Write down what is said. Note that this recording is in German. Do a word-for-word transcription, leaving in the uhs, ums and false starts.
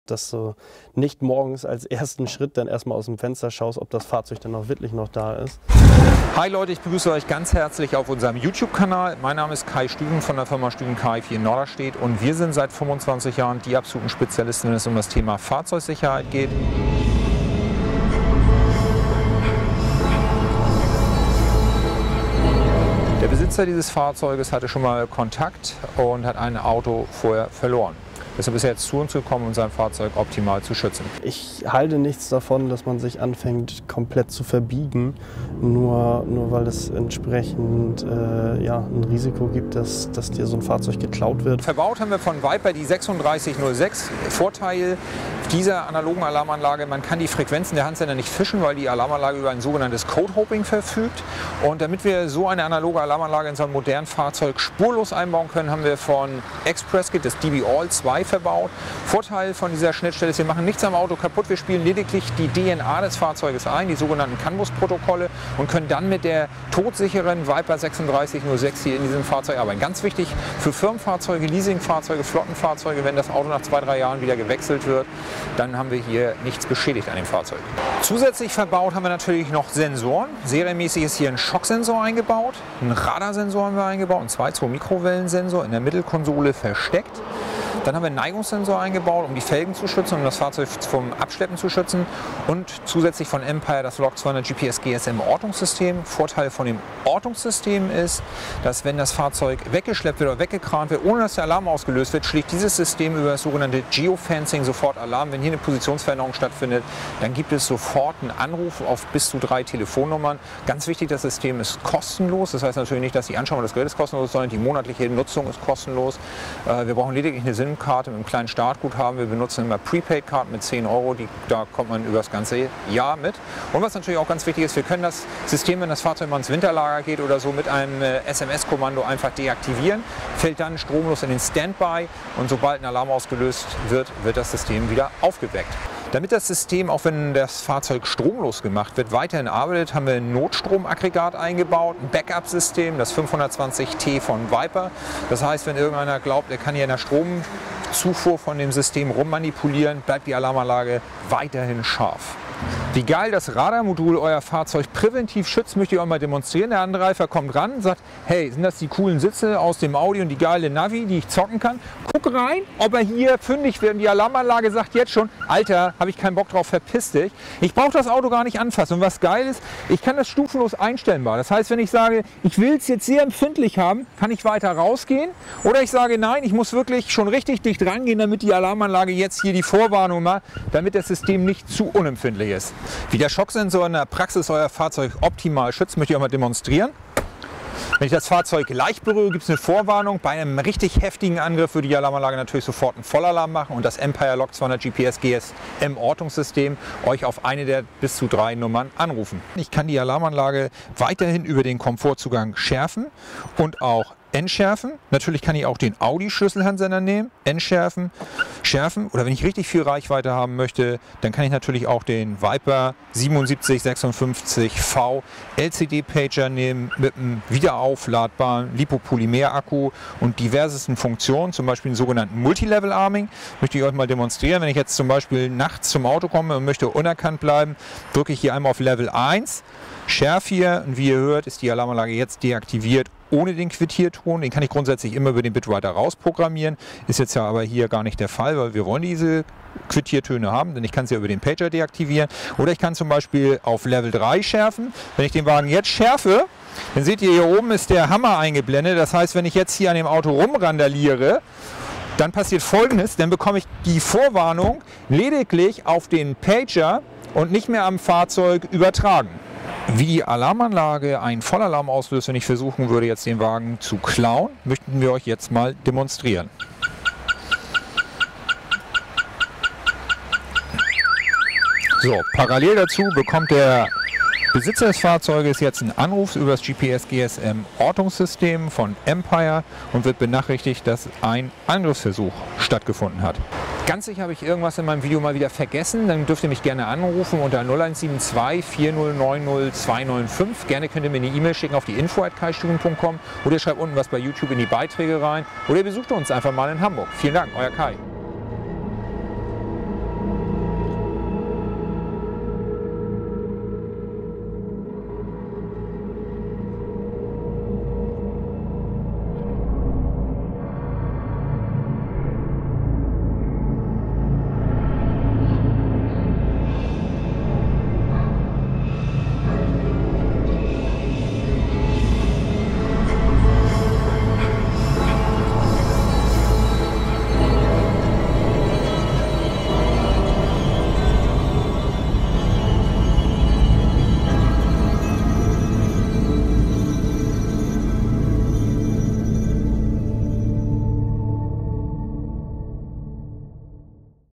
dass du nicht morgens als ersten Schritt dann erstmal aus dem Fenster schaust, ob das Fahrzeug dann auch wirklich noch da ist. Hi Leute, ich begrüße euch ganz herzlich auf unserem YouTube-Kanal. Mein Name ist Kai Stüben von der Firma Stüben K I hier in Norderstedt und wir sind seit fünfundzwanzig Jahren die absoluten Spezialisten, wenn es um das Thema Fahrzeugsicherheit geht. Der Besitzer dieses Fahrzeuges hatte schon mal Kontakt und hat ein Auto vorher verloren. Deshalb ist er jetzt zu uns gekommen, um sein Fahrzeug optimal zu schützen. Ich halte nichts davon, dass man sich anfängt komplett zu verbiegen, nur, nur weil es entsprechend äh, ja, ein Risiko gibt, dass, dass dir so ein Fahrzeug geklaut wird. Verbaut haben wir von Viper die sechsunddreißig null sechs. Vorteil dieser analogen Alarmanlage, man kann die Frequenzen der Handsender nicht fischen, weil die Alarmanlage über ein sogenanntes Code-Hopping verfügt. Und damit wir so eine analoge Alarmanlage in so einem modernen Fahrzeug spurlos einbauen können, haben wir von ExpressKit das D B All zwei verbaut. Vorteil von dieser Schnittstelle ist, wir machen nichts am Auto kaputt, wir spielen lediglich die D N A des Fahrzeuges ein, die sogenannten CAN Bus-Protokolle, und können dann mit der todsicheren Viper sechsunddreißig null sechs hier in diesem Fahrzeug arbeiten. Ganz wichtig für Firmenfahrzeuge, Leasingfahrzeuge, Flottenfahrzeuge, wenn das Auto nach zwei, drei Jahren wieder gewechselt wird, dann haben wir hier nichts beschädigt an dem Fahrzeug. Zusätzlich verbaut haben wir natürlich noch Sensoren. Serienmäßig ist hier ein Schocksensor eingebaut, ein Radarsensor haben wir eingebaut, ein zwei Komma zwei Mikrowellensensor in der Mittelkonsole versteckt. Dann haben wir einen Neigungssensor eingebaut, um die Felgen zu schützen, um das Fahrzeug vom Abschleppen zu schützen. Und zusätzlich von Empire das Log zweihundert G P S G S M Ortungssystem. Vorteil von dem Ortungssystem ist, dass wenn das Fahrzeug weggeschleppt wird oder weggekramt wird, ohne dass der Alarm ausgelöst wird, schlägt dieses System über das sogenannte Geofencing sofort Alarm. Wenn hier eine Positionsveränderung stattfindet, dann gibt es sofort einen Anruf auf bis zu drei Telefonnummern. Ganz wichtig, das System ist kostenlos. Das heißt natürlich nicht, dass die Anschaffung des Gerätes kostenlos ist, sondern die monatliche Nutzung ist kostenlos. Wir brauchen lediglich eine SIM-Karte mit einem kleinen Startguthaben. Wir benutzen immer Prepaid-Karten mit zehn Euro, die, da kommt man über das ganze Jahr mit. Und was natürlich auch ganz wichtig ist, wir können das System, wenn das Fahrzeug mal ins Winterlager geht oder so, mit einem äh, S M S-Kommando einfach deaktivieren, fällt dann stromlos in den Standby und sobald ein Alarm ausgelöst wird, wird das System wieder aufgeweckt. Damit das System, auch wenn das Fahrzeug stromlos gemacht wird, weiterhin arbeitet, haben wir ein Notstromaggregat eingebaut, ein Backup-System, das fünfhundertzwanzig T von Viper. Das heißt, wenn irgendeiner glaubt, er kann hier in der Stromzufuhr von dem System rummanipulieren, bleibt die Alarmanlage weiterhin scharf. Wie geil das Radarmodul euer Fahrzeug präventiv schützt, möchte ich euch mal demonstrieren. Der Angreifer kommt ran und sagt, hey, sind das die coolen Sitze aus dem Audi und die geile Navi, die ich zocken kann? Guck rein, ob er hier fündig wird. Und die Alarmanlage sagt jetzt schon, Alter, habe ich keinen Bock drauf, verpiss dich. Ich brauche das Auto gar nicht anfassen. Und was geil ist, ich kann das stufenlos einstellbar. Das heißt, wenn ich sage, ich will es jetzt sehr empfindlich haben, kann ich weiter rausgehen. Oder ich sage, nein, ich muss wirklich schon richtig dicht rangehen, damit die Alarmanlage jetzt hier die Vorwarnung macht, damit das System nicht zu unempfindlich ist. Wie der Schocksensor in der Praxis euer Fahrzeug optimal schützt, möchte ich auch mal demonstrieren. Wenn ich das Fahrzeug leicht berühre, gibt es eine Vorwarnung. Bei einem richtig heftigen Angriff würde die Alarmanlage natürlich sofort einen Vollalarm machen und das Empire Log zweihundert G P S G S M Ortungssystem euch auf eine der bis zu drei Nummern anrufen. Ich kann die Alarmanlage weiterhin über den Komfortzugang schärfen und auch entschärfen. Natürlich kann ich auch den Audi-Schlüsselhandsender nehmen, entschärfen, schärfen. Oder wenn ich richtig viel Reichweite haben möchte, dann kann ich natürlich auch den Viper siebenundsiebzig sechsundfünfzig V L C D-Pager nehmen mit einem wiederaufladbaren Lipopolymer-Akku und diversesten Funktionen, zum Beispiel den sogenannten Multilevel-Arming. Möchte ich euch mal demonstrieren. Wenn ich jetzt zum Beispiel nachts zum Auto komme und möchte unerkannt bleiben, drücke ich hier einmal auf Level eins, schärfe hier und wie ihr hört, ist die Alarmanlage jetzt deaktiviert ohne den Quittierton. Den kann ich grundsätzlich immer über den Bitwriter rausprogrammieren. Ist jetzt ja aber hier gar nicht der Fall, weil wir wollen diese Quittiertöne haben, denn ich kann sie ja über den Pager deaktivieren. Oder ich kann zum Beispiel auf Level drei schärfen. Wenn ich den Wagen jetzt schärfe, dann seht ihr, hier oben ist der Hammer eingeblendet. Das heißt, wenn ich jetzt hier an dem Auto rumrandaliere, dann passiert Folgendes, dann bekomme ich die Vorwarnung lediglich auf den Pager und nicht mehr am Fahrzeug übertragen. Wie die Alarmanlage einen Vollalarm auslöst, wenn ich versuchen würde, jetzt den Wagen zu klauen, möchten wir euch jetzt mal demonstrieren. So, parallel dazu bekommt der Besitzer des Fahrzeuges jetzt einen Anruf über das G P S G S M Ortungssystem von Empire und wird benachrichtigt, dass ein Angriffsversuch stattgefunden hat. Ganz sicher habe ich irgendwas in meinem Video mal wieder vergessen, dann dürft ihr mich gerne anrufen unter null eins sieben zwei vier null neun null zwei neun fünf. Gerne könnt ihr mir eine E-Mail schicken auf die info at kai stüben punkt com oder ihr schreibt unten was bei YouTube in die Beiträge rein oder ihr besucht uns einfach mal in Hamburg. Vielen Dank, euer Kai.